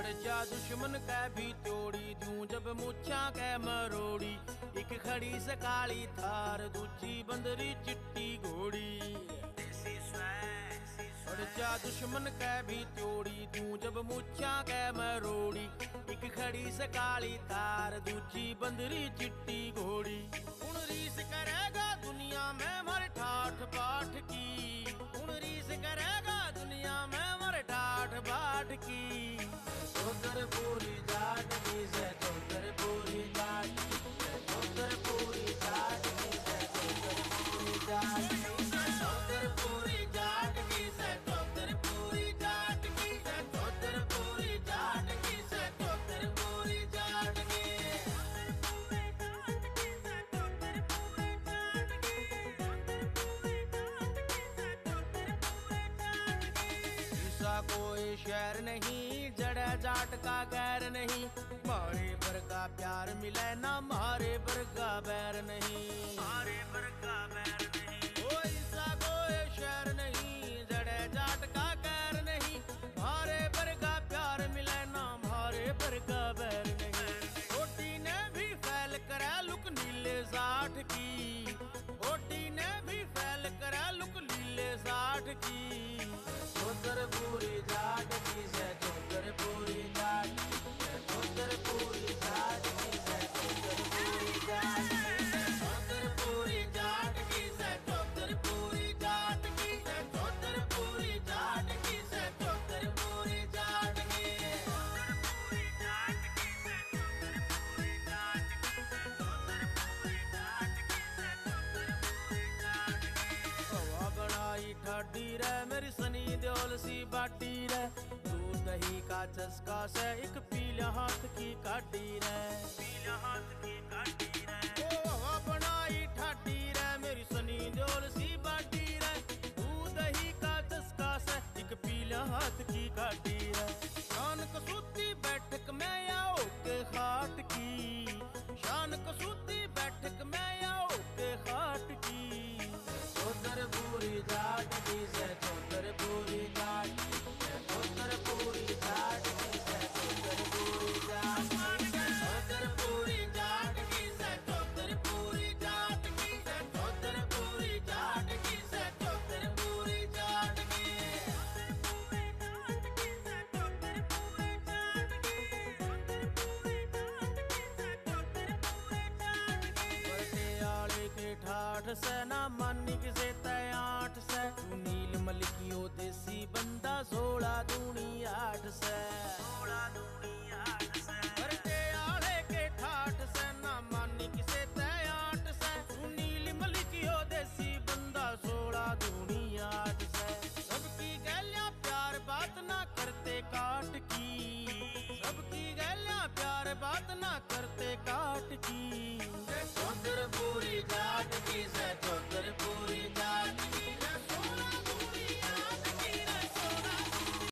पड़ जा दुश्मन कै भी तोड़ी दूं जब मुछा कै मरोड़ी। एक खड़ी से काली थार दूजी बंदरी चिट्टी घोड़ी। पड़ जा दुश्मन कै भी तोड़ी दूं जब मुछा कै मरोड़ी। एक खड़ी से काली थार दूजी बंदरी चिट्टी घोड़ी। हुण रीस करेगा दुनिया में मर ठाठ बाट की। हुण रीस करेगा दुनिया में मर ठाठ बाट की। चौधर पूरी जाट की से चौधर पूरी जाट की। चौधर पूरी जाट की से चौधर पूरी जाट की। चौधर पूरी जाट की से चौधर पूरी जाट की। चौधर पूरी जाट की से चौधर पूरी जाट की। कोई शहर नहीं जड़ा जाट का गैर नहीं। मारे पर का प्यार मिले ना मारे पर का बैर नहीं। मारे पर का बैर नहीं। कोई सा कोई शहर नहीं जड़ा जाट का गैर नहीं। मारे पर का प्यार मिले ना मारे पर का बैर नहीं। ओटी ने भी फैल करे लुक नीले जाट की। ओटी ने भी फैल करे लुक नीले जाट की। चौधर पूरी जाट की से चौधर पूरी जाट की। चौधर पूरी जाट की से चौधर पूरी जाट की। चौधर पूरी जाट की से चौधर पूरी जाट की। चौधर पूरी जाट की से चौधर पूरी जाट की। हवा बनाई ठाडी रे मेरी सनी देओल सी बाटी रे। दूध दही का चस्का से एक पीला हाथ की काटी रे। पीला हाथ की काटी रे। ओ हवा बनाई ठाडी रे मेरी सनी देओल सी बाटी रे। दूध दही का चस्का से एक पीला हाथ की काटी रे। शान कसूती बैठक में आओ के खाट की। शान कसूती बैठक में आओ के खाट की। चौधर पूरी जाट की से चौधर पूरी जाट की। चौधर पूरी जाट की से चौधर पूरी जाट की। चौधर पूरी जाट की से चौधर पूरी जाट की। चौधर पूरी जाट की से चौधर पूरी जाट की। पटियाले के ठाठ से ना मानी किसे तैयाठ से। तू नील मलिकियो देसी बंदा 16 दूनी 8 से। 16 दूनी 8 से। पटियाले के ठाठ से ना मानी किसे तैयाठ से। तू नील मलिकियो देसी बंदा 16 दूनी 8 से। सबकी गैलियां प्यार बात ना करते काट की। सबकी गैलियां प्यार बात ना करते काट की।